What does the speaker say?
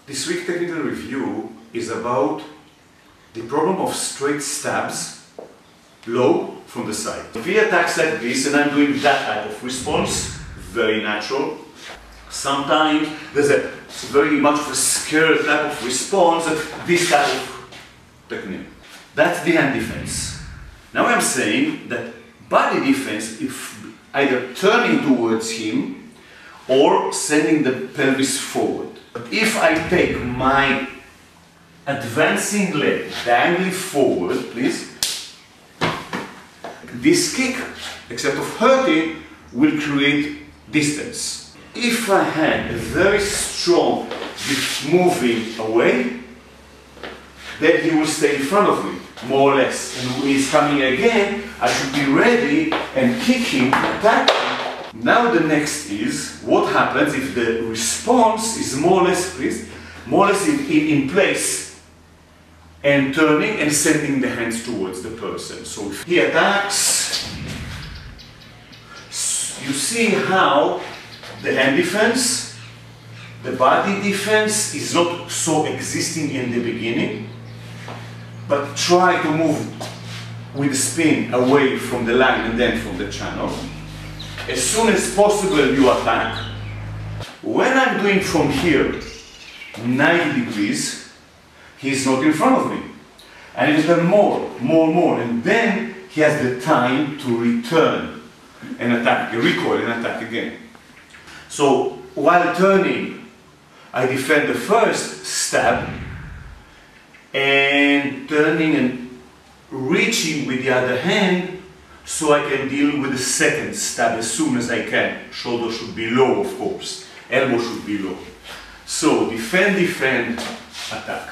This week's technical review is about the problem of straight stabs, low from the side. If he attacks like this and I'm doing that type of response, very natural. Sometimes there's a very much of a scared type of response, this type of technique. That's the hand defense. Now I'm saying that body defense, if either turning towards him or sending the pelvis forward. But if I take my advancing leg diagonally forward, please, this kick, except of hurting, will create distance. If I had a very strong moving away, then he will stay in front of me, more or less. And when he's coming again, I should be ready and kick him, attack him. Now the next is, what happens if the response is more or less, please, more or less in place, and turning and sending the hands towards the person. So if he attacks, you see how the hand defense, the body defense is not so existing in the beginning, but try to move with spin away from the line and then from the channel. As soon as possible you attack. When I'm doing from here 90 degrees, he's not in front of me. And it's done more, and then he has the time to return and attack, recoil and attack again. So while turning, I defend the first stab, and turning and reaching with the other hand so I can deal with the second stab as soon as I can. Shoulder should be low, of course. Elbow should be low. So defend, attack.